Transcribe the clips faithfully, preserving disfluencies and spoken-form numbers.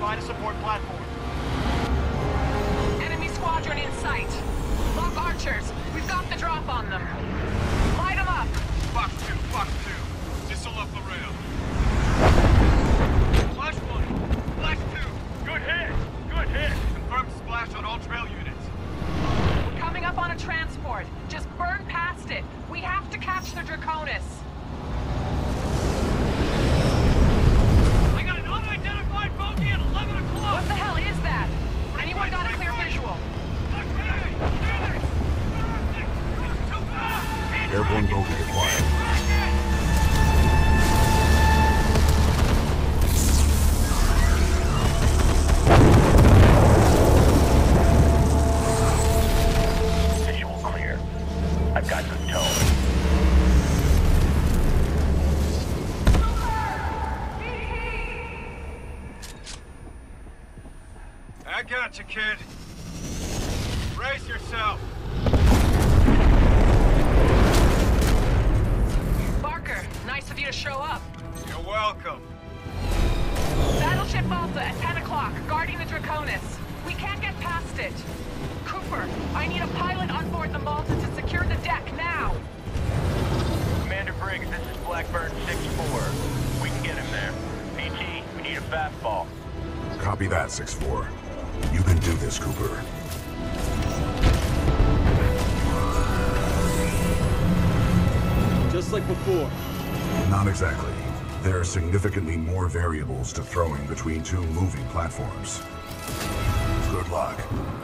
Find a support platform. Enemy squadron in sight. Lock archers. We've got the drop on them. Light them up. Fox two, Fox two. Missile up the rail. Flash one. Flash two. Good hit. Good hit. Confirmed splash on all trail units. We're coming up on a transport. Just burn past it. We have to catch the Draconis. I got an unidentified bogey at eleven o'clock. What the hell is that? Anyone got a clear visual? Airborne bogey acquired. Visual clear. I've got good tone. I got you, kid. Brace yourself. Barker, nice of you to show up. You're welcome. Battleship Malta at ten o'clock, guarding the Draconis. We can't get past it. Cooper, I need a pilot on board the Malta to secure the deck now. Commander Briggs, this is Blackburn six four. We can get him there. P T, we need a fastball. Copy that, six four. You can do this, Cooper. Just like before. Not exactly. There are significantly more variables to throwing between two moving platforms. Good luck.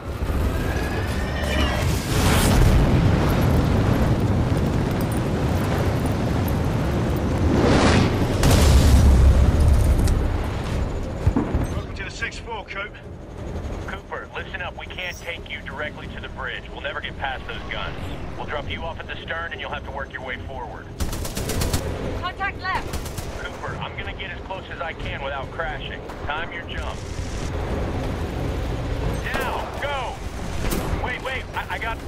Welcome to the six four, Coop. Cooper, listen up. We can't take you directly to the bridge. We'll never get past those guns. We'll drop you off at the stern and you'll have to work your way forward. Contact left. Cooper, I'm gonna get as close as I can without crashing. Time your jump. Now, go! Wait, wait, I, I got...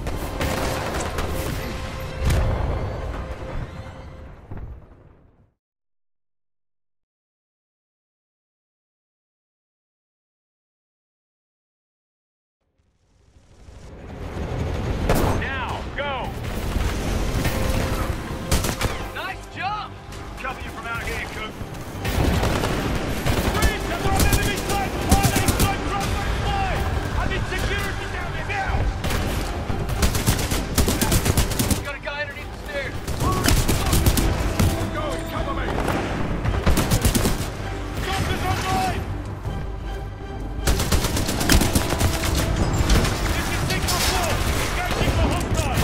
Now, go! Nice jump! Cover you from out here, Coop. Got a guy underneath the stairs. Go, cover me! Jumpers online! This is six for four. Engaging the hostile.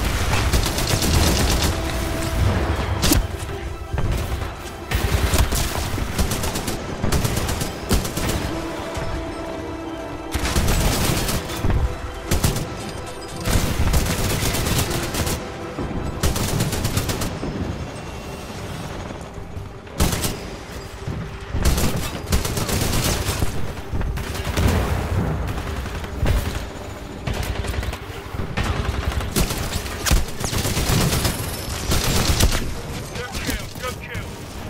Good kill, good kill.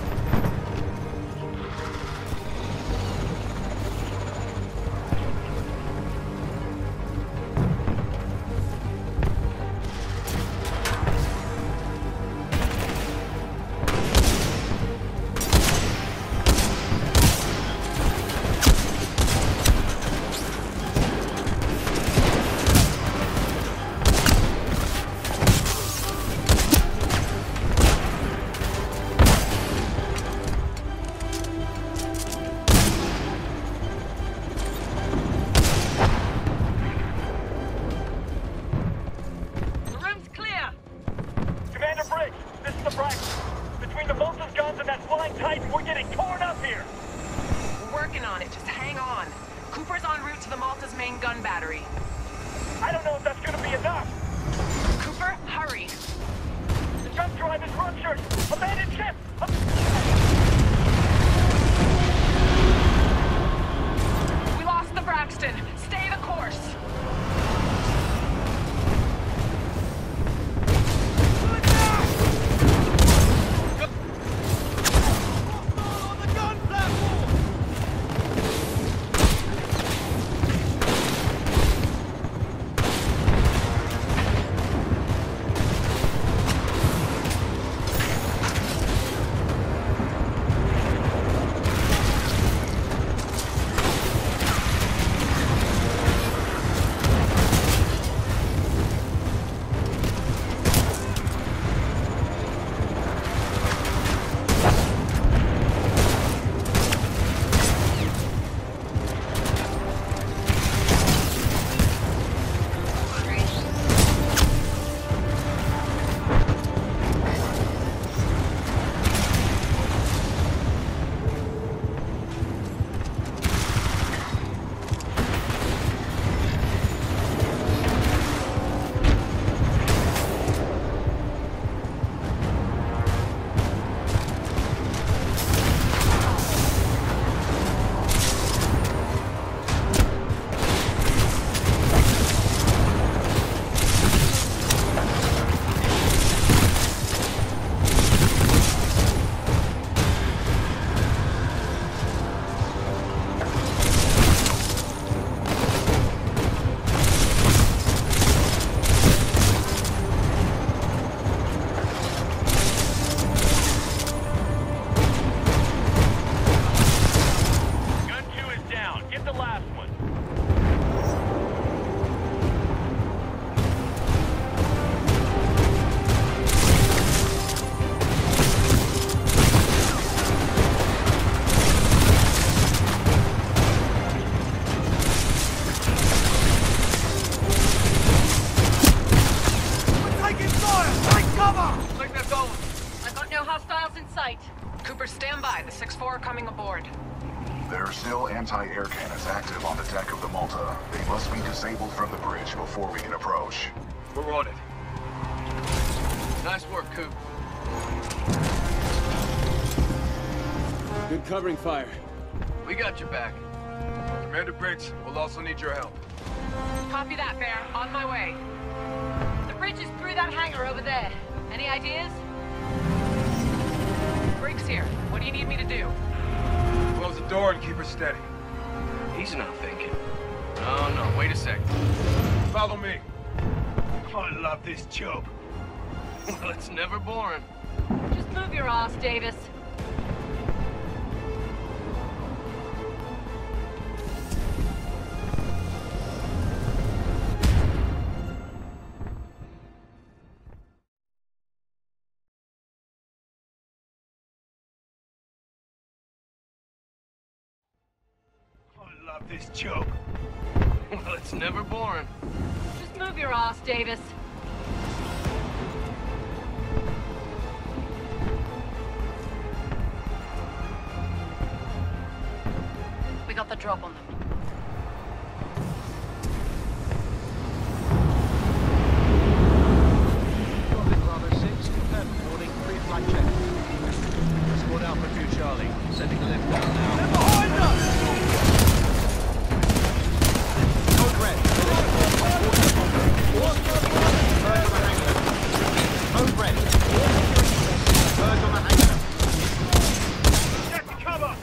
The room's clear. Commander Briggs, this is the Braxton. Between the Malta's guns and that flying Titan, we're getting torn up here! We're working on it. Just hang on. Cooper's en route to the Malta's main gun battery. I don't know if that's gonna be enough! Cooper, hurry. The jump drive is ruptured! Abandoned ship! We lost the Braxton. Stay the course. On the gun platform! anti-air cannons active on the deck of the Malta. They must be disabled from the bridge before we can approach. We're on it. Nice work, Coop. Good covering fire. We got your back. Commander Briggs, we'll also need your help. Copy that, Bear. On my way. The bridge is through that hangar over there. Any ideas? Briggs here. What do you need me to do? Close the door and keep her steady. He's not thinking. No, no, wait a sec. Follow me. I love this job. Well, it's never boring. Just move your ass, Davis. I love this job. Well, it's never boring. Just move your ass, Davis. We got the drop on them. Bravo six, confirmed warning, pre-flight check. Squad Alpha two Charlie, sending a lift down now. They're behind us! Code red, all security forces converge on the hangar. Code red, all security forces converge on the hangar. Get to cover!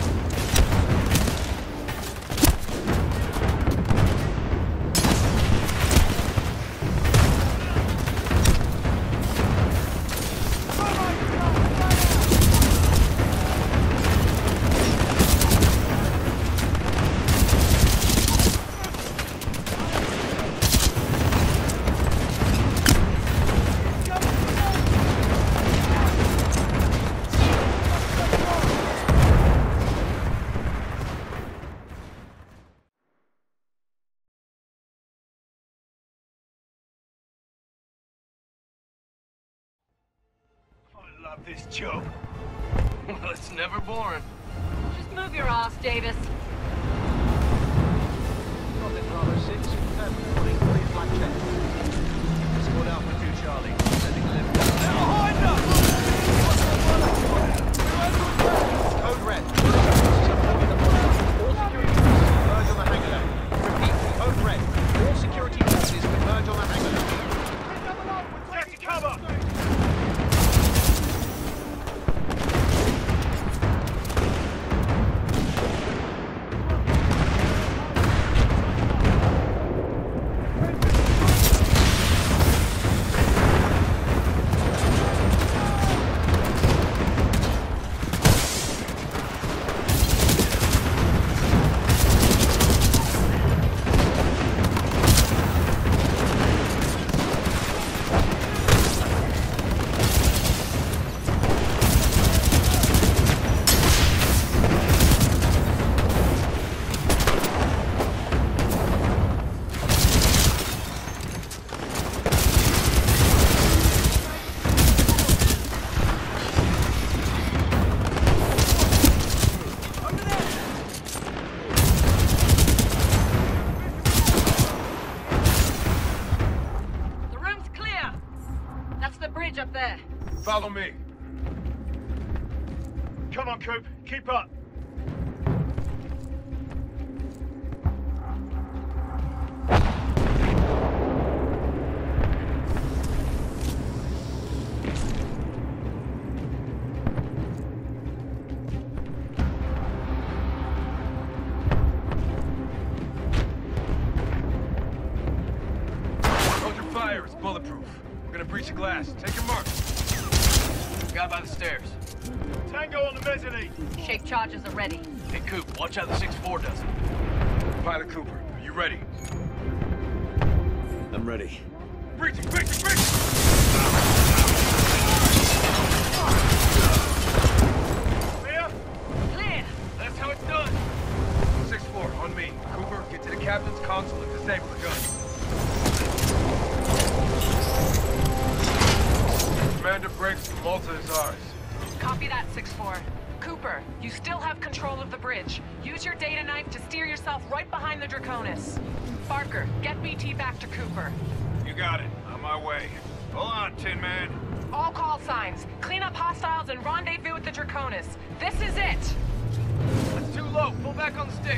I love this job. Well, it's never boring. Just move your ass, Davis. Bravo six, confirmed warning, pre-flight check. Squad Alpha two Charlie, sending a lift down now. They're behind us! Code red, all security forces converge on the hangar. Repeat, code red, all security forces converge on the hangar. Get to cover! Up there. Follow me. Come on, Coop. Keep up. Hold your fire. It's bulletproof. We're gonna breach the glass. Take your mark. Guy by the stairs. Tango on the mezzanine. Shape charges are ready. Hey, Coop, watch out the six four does it. Pilot Cooper, are you ready? I'm ready. Breaching, breaching, breaching! Clear? Clear. That's how it's done. six four, on me. Cooper, get to the captain's console and disable the gun. Commander Briggs, Malta is ours. Copy that, six four. Cooper, you still have control of the bridge. Use your data knife to steer yourself right behind the Draconis. Barker, get B T back to Cooper. You got it. On my way. Hold on, Tin Man. All call signs. Clean up hostiles and rendezvous with the Draconis. This is it! That's too low. Pull back on the stick.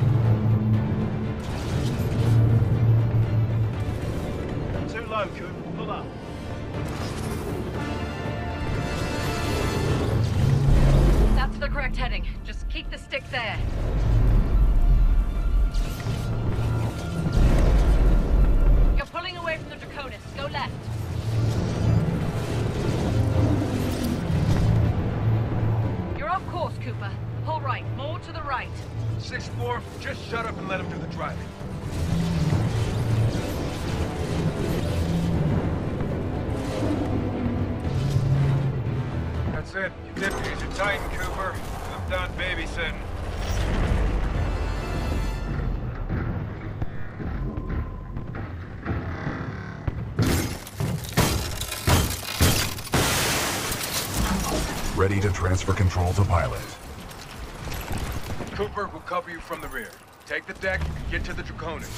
Too low, Cooper. Pull up. That's the correct heading. Just keep the stick there. You're pulling away from the Draconis. Go left. You're off course, Cooper. Pull right. More to the right. six four, just shut up and let him do the driving. That's it. You did use your Titan, Cooper. I'm done babysitting. Ready to transfer control to pilot. Cooper will cover you from the rear. Take the deck and get to the Draconis.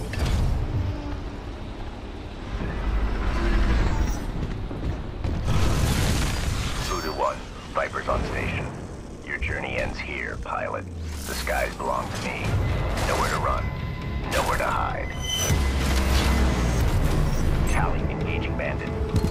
Voodoo one, Viper's on station. Your journey ends here, pilot. The skies belong to me. Nowhere to run. Nowhere to hide. Tally, engaging bandit.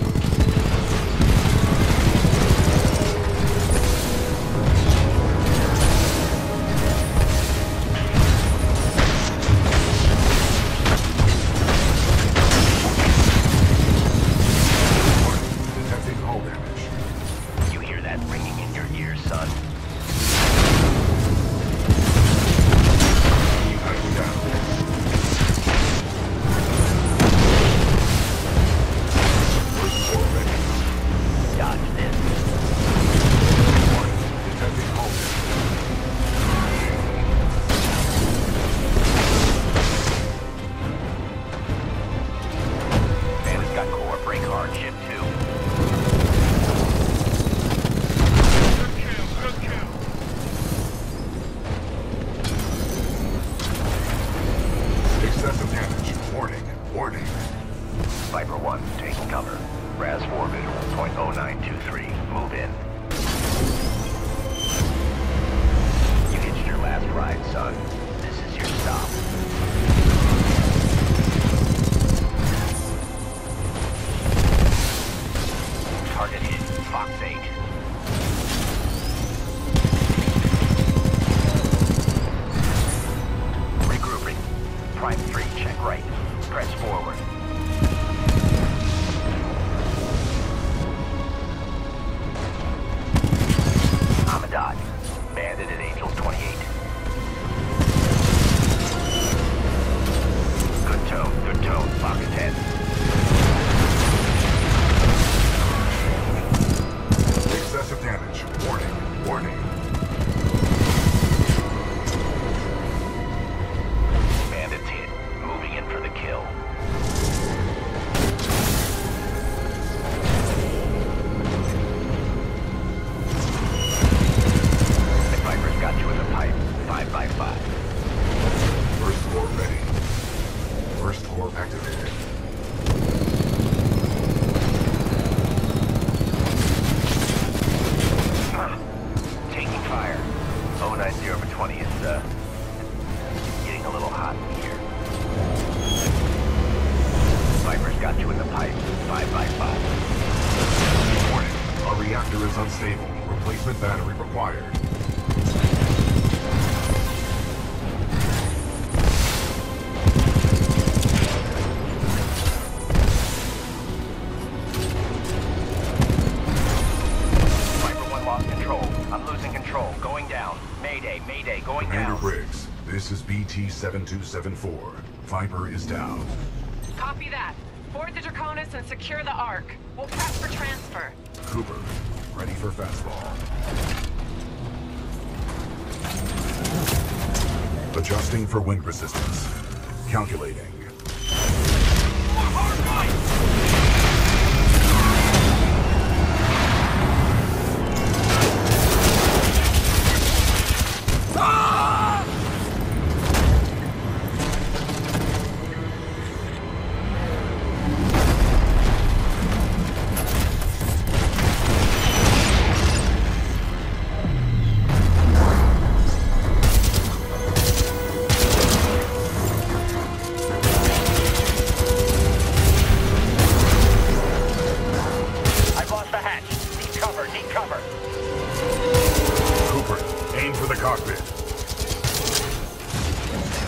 Viper one, taking cover. R A S four visual, point oh nine two three. Move in. You hitched your last ride, son. This is your stop. Target hit, Fox eight. Regrouping. Prime three, check right. Press forward. Amadat. Bandit at Angel twenty-eight. Good tone, good tone. Fox ten. Excessive damage. Warning, warning. Bandits hit. Moving in for the kill. The Viper's got you in the pipe. Five by five. First floor ready. First floor activated. Taking fire. oh nine zero for twenty is, uh, getting a little hot in here. Viper's got you in the pipe. Five by five. Warning. Our reactor is unstable. Replacement battery required. Viper one lost control. I'm losing control. Going down. Mayday, mayday, going Commander down. Briggs, this is B T seven two seven four. Viper is down. Copy that. Board the Draconis and secure the Ark. We'll prep for transfer. Cooper, ready for fastball. Adjusting for wind resistance. Calculating.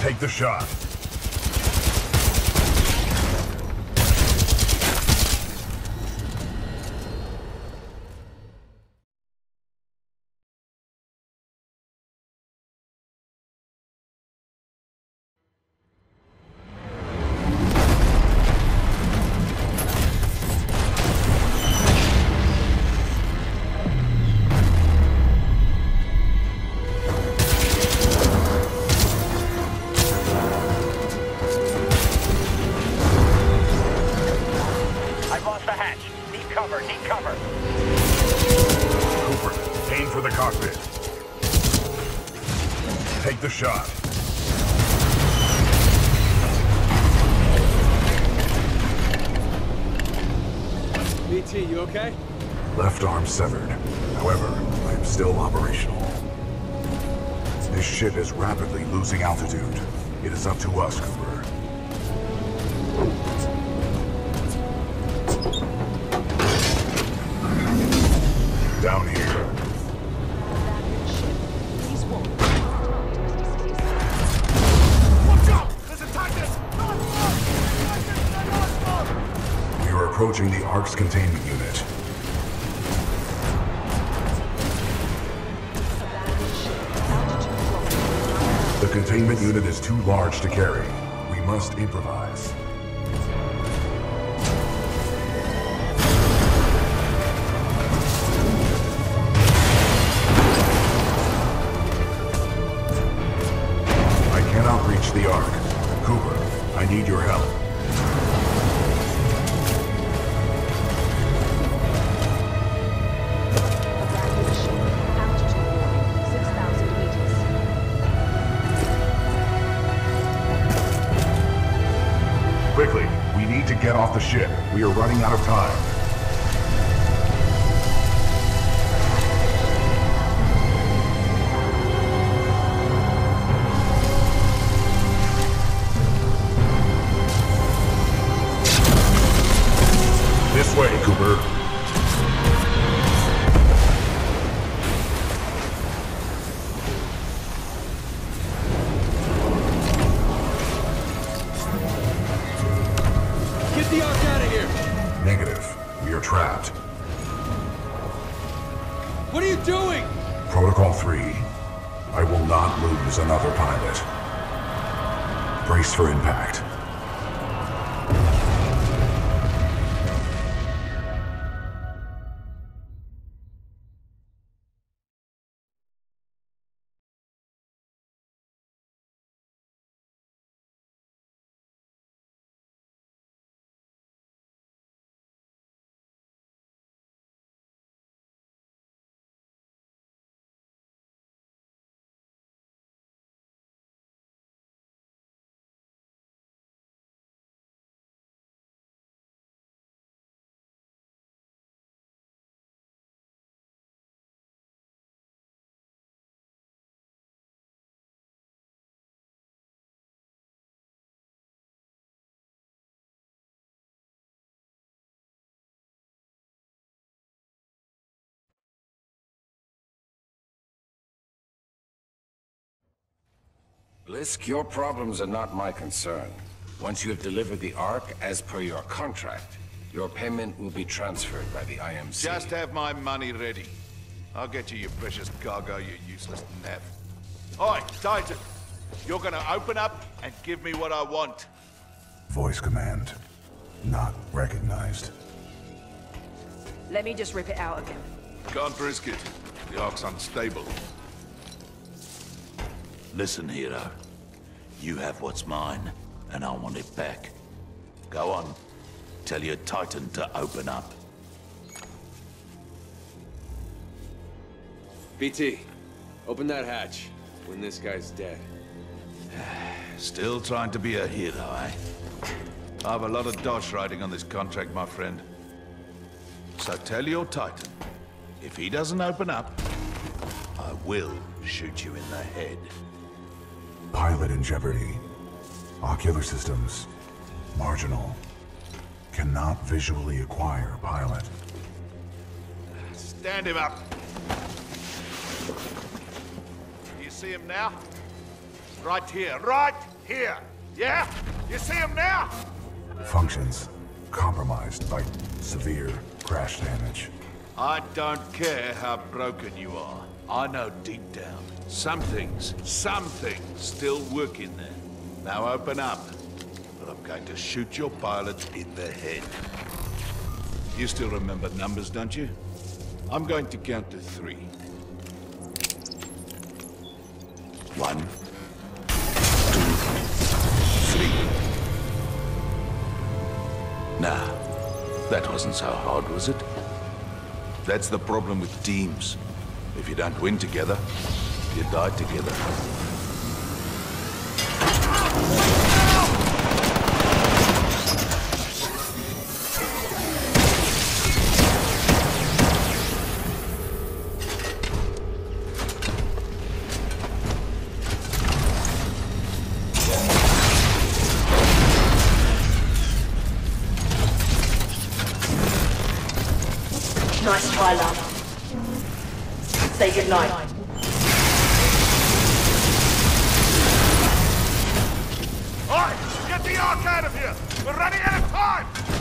Take the shot. Take the shot. B T, you okay? Left arm severed. However, I am still operational. This ship is rapidly losing altitude. It is up to us, Cooper. Down here. Approaching the Ark's containment unit. The containment unit is too large to carry. We must improvise. I cannot reach the Ark. Cooper, I need your help. Quickly, we need to get off the ship. We are running out of time. This way, Cooper. Get the Ark out of here! Negative. We are trapped. What are you doing? Protocol three. I will not lose another pilot. Brace for impact. Blisk, your problems are not my concern. Once you have delivered the Ark as per your contract, your payment will be transferred by the I M C. Just have my money ready. I'll get you your precious cargo, you useless nav. Oi, Titan! You're gonna open up and give me what I want. Voice command. Not recognized. Let me just rip it out again. Can't risk it. The Ark's unstable. Listen, hero. You have what's mine, and I want it back. Go on. Tell your Titan to open up. B T, open that hatch when this guy's dead. Still trying to be a hero, eh? I have a lot of dosh riding on this contract, my friend. So tell your Titan, if he doesn't open up, I will shoot you in the head. Pilot in jeopardy. Ocular systems. Marginal. Cannot visually acquire pilot. Stand him up. You see him now? right here, right here. Yeah? You see him now? Functions compromised by severe crash damage. I don't care how broken you are. I know deep down, some things, some things still work in there. Now open up, or I'm going to shoot your pilot in the head. You still remember numbers, don't you? I'm going to count to three. One, two, three. Nah, that wasn't so hard, was it? That's the problem with teams. If you don't win together, you die together. Nice try, love. Say goodnight. All right, get the Ark out of here! We're running out of time!